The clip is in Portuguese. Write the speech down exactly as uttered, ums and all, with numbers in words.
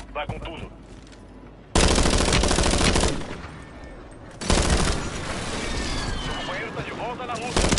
Vai com tudo. Seu companheiro está de volta na luta.